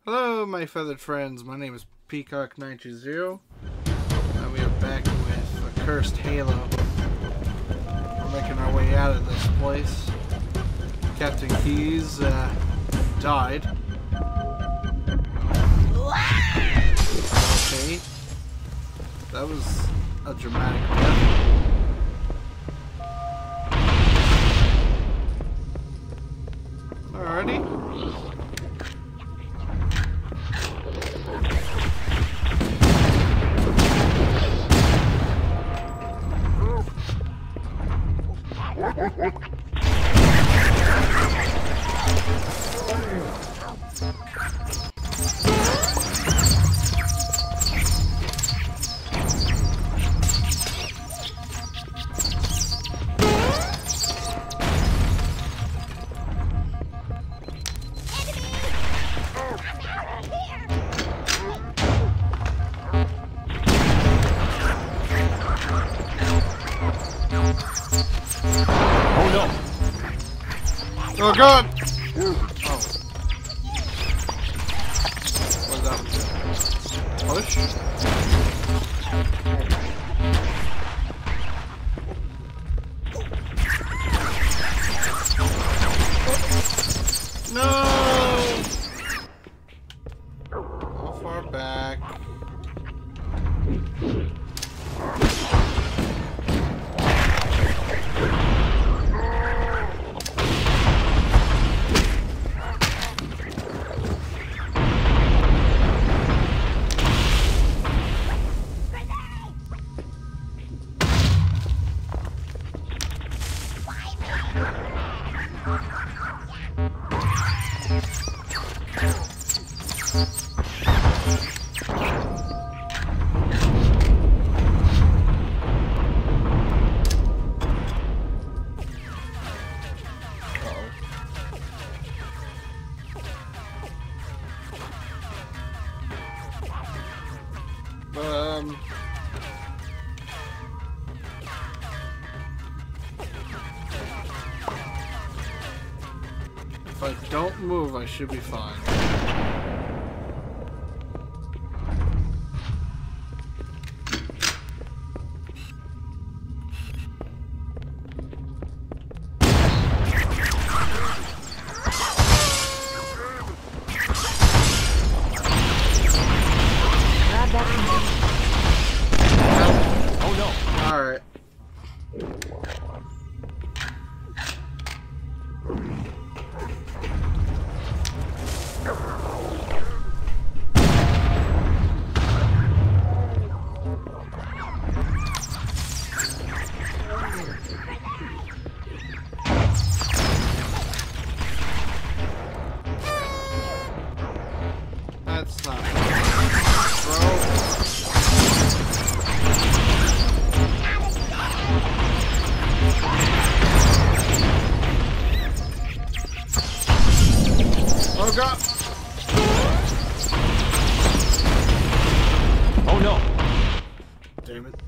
Hello, my feathered friends. My name is Peacock920, and we are back with a cursed Halo. We're making our way out of this place. Captain Keys died. Okay, that was a dramatic death. Alrighty. Oh god! Oh. What's that? Push? No! How far back? If I don't move, I should be fine. Oh no! Alright. That's not bro. Oh god! Oh no! Damn it.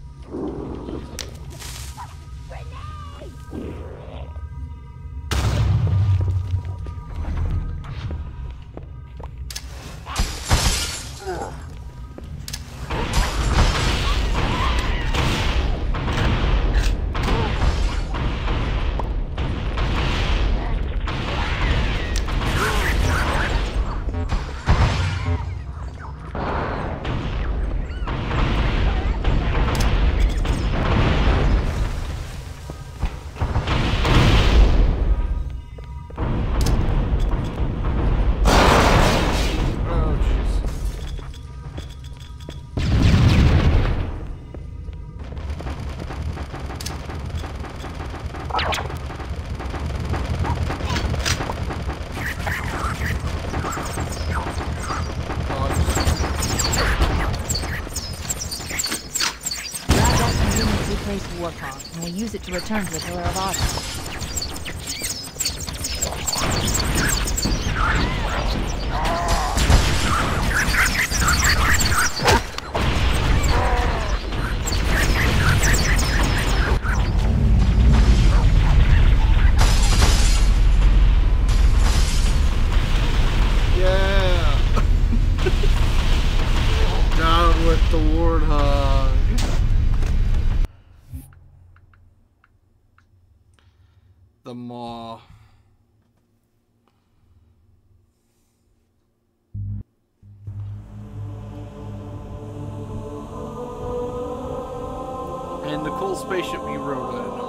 Warpaw, and we'll use it to return to the Pillar of Autumn. Yeah! the warthog. The maw. And the cool spaceship you rode in on.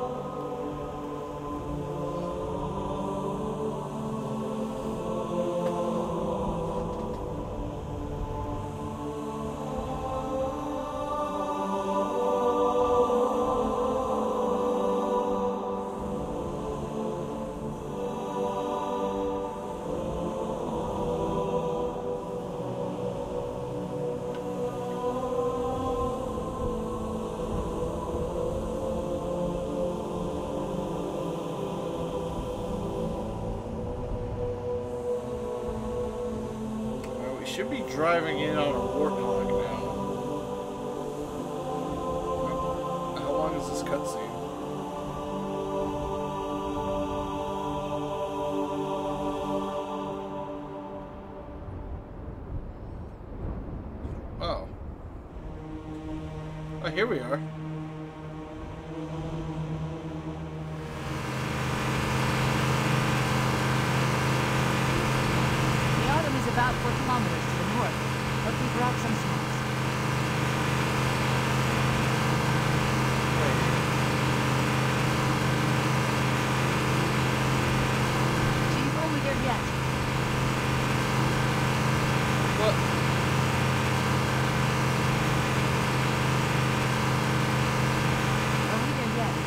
Should be driving in on a warthog now. How long is this cutscene? Oh. Oh, here we are. About 4 kilometers to the north, but we brought some snacks. Chief, are we there yet? What? Are we there yet?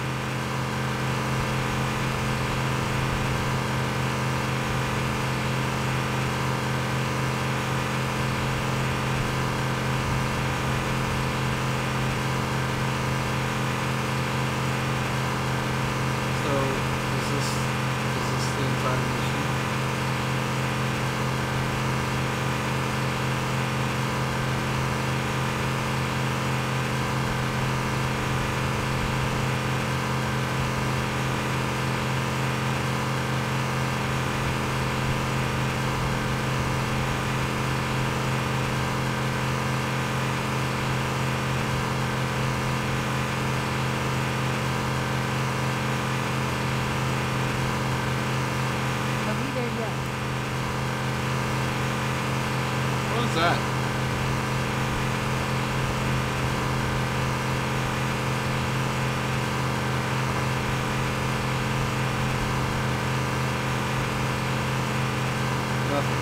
What was that? Nothing.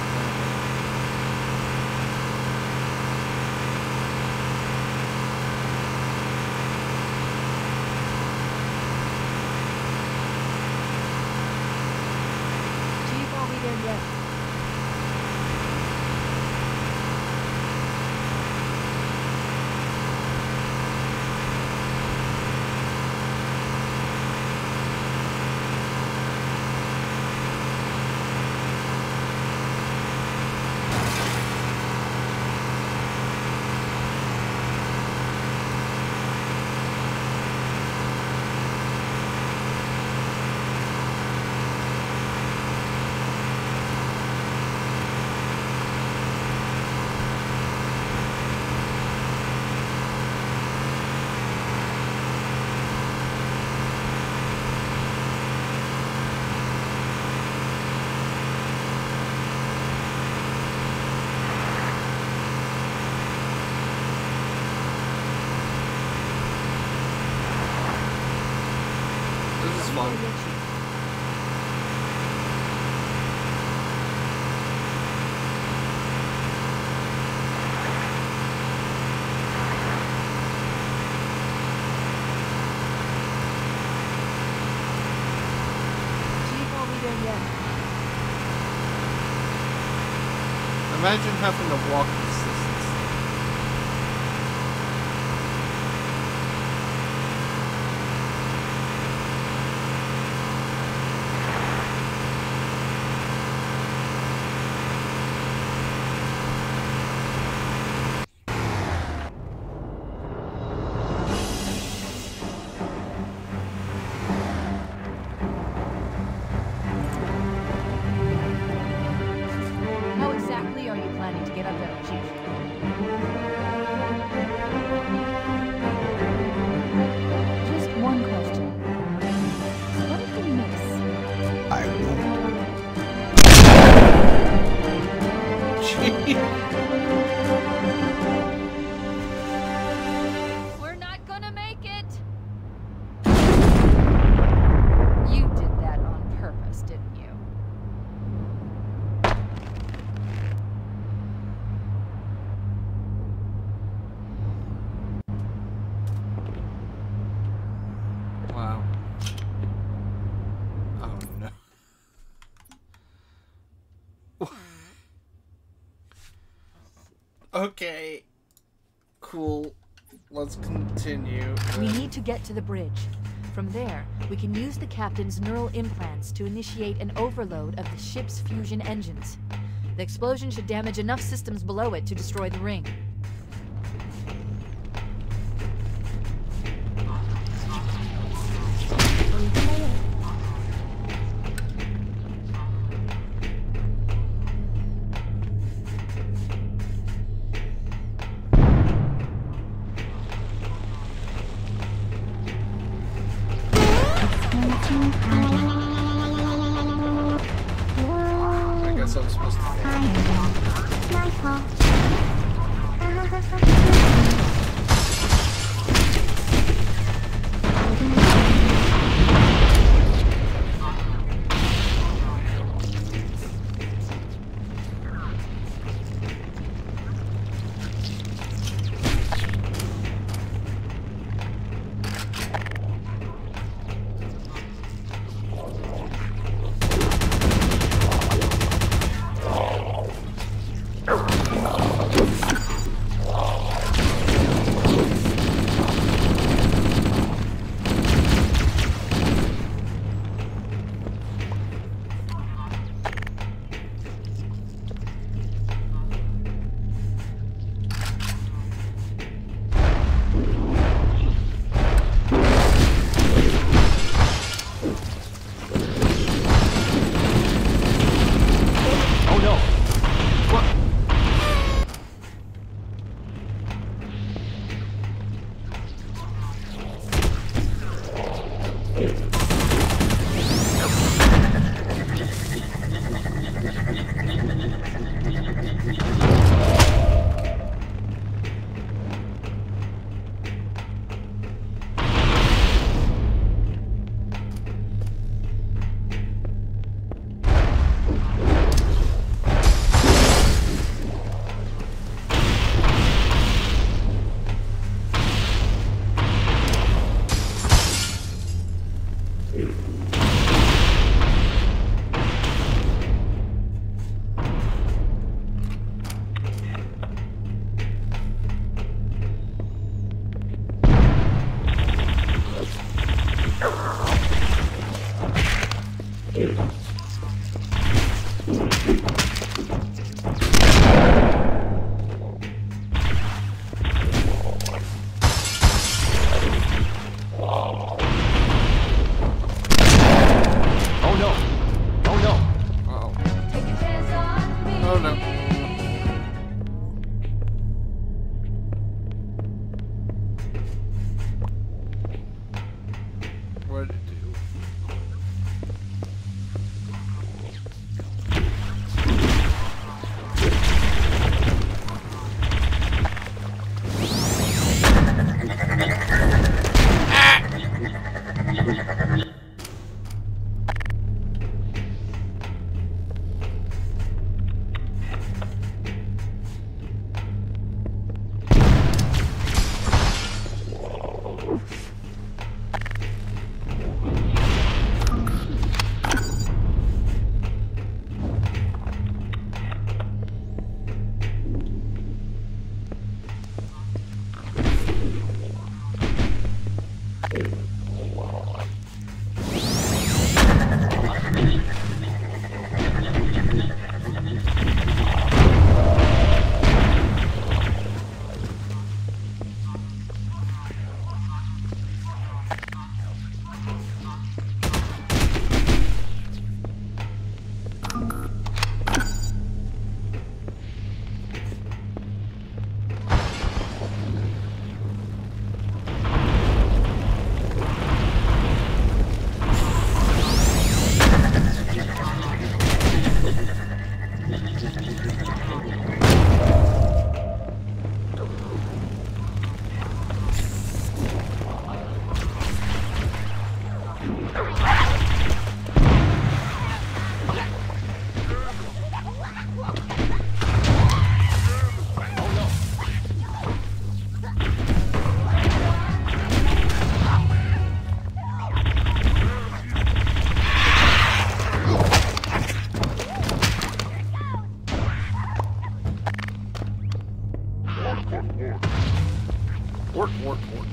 Chief, are we there yet? Imagine having to walk this distance. How exactly are you planning to get up there, Chief? Okay. Cool. Let's continue. We need to get to the bridge. From there, we can use the captain's neural implants to initiate an overload of the ship's fusion engines. The explosion should damage enough systems below it to destroy the ring. I guess I'm supposed to. Work, work, work.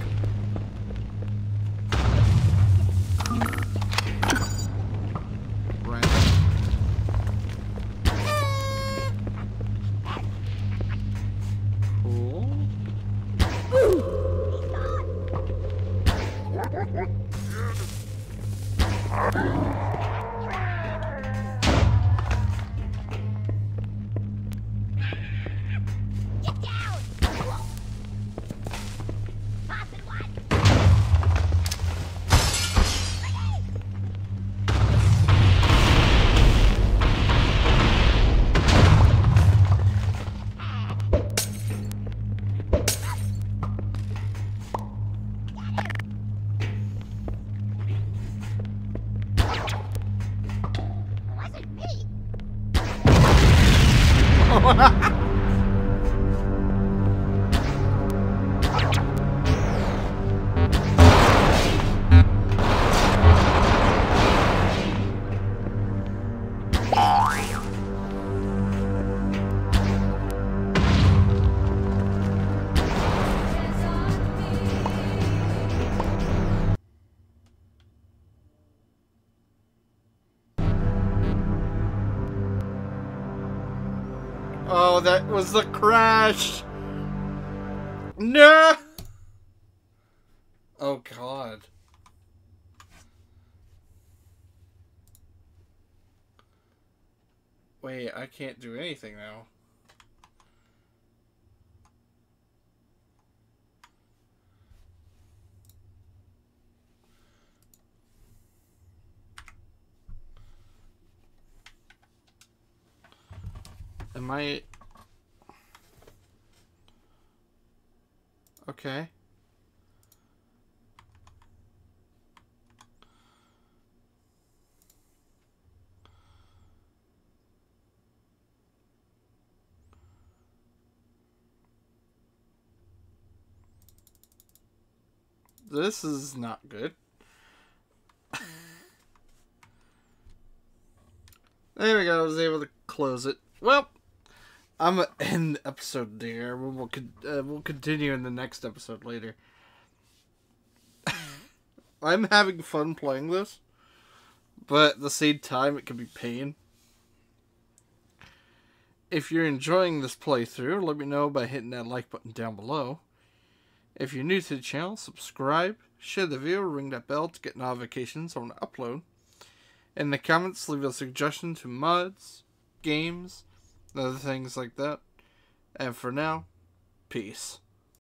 Right. Cool. Oh, that was the crash. No. Oh, God. Wait, I can't do anything now. Am I... Okay. This is not good. There we go, I was able to close it. Well, I'm gonna end the episode there. We'll continue in the next episode later. I'm having fun playing this, but at the same time, it can be pain. If you're enjoying this playthrough, let me know by hitting that like button down below. If you're new to the channel, subscribe, share the video, ring that bell to get notifications when I upload. In the comments, leave a suggestion to mods, games, and other things like that. And for now, peace.